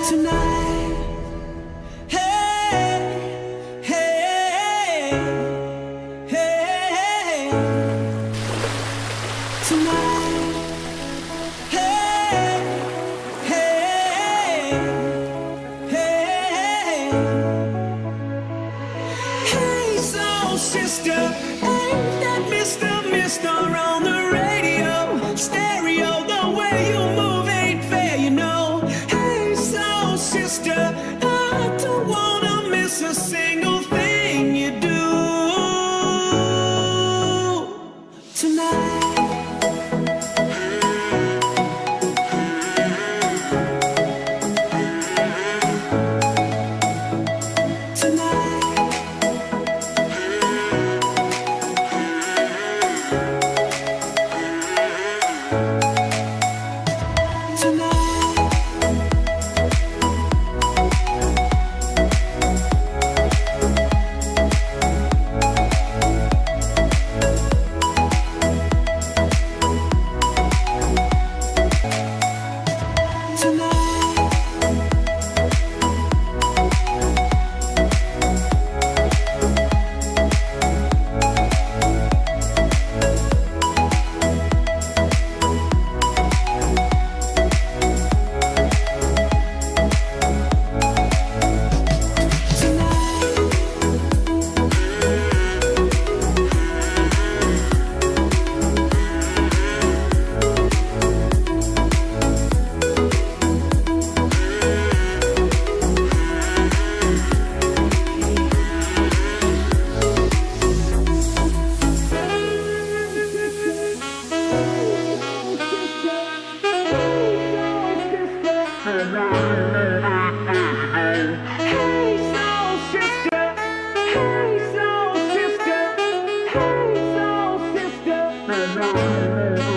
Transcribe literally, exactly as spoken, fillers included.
tonight. Hey, hey, hey, tonight. Hey, hey, hey, hey, soul sister, ain't that Mister Mister on the radio? Stereo, the way you move ain't fair, you know. Hey, soul sister, I don't wanna miss a single thing you do tonight. Hey, soul sister, hey, soul sister, hey, soul sister.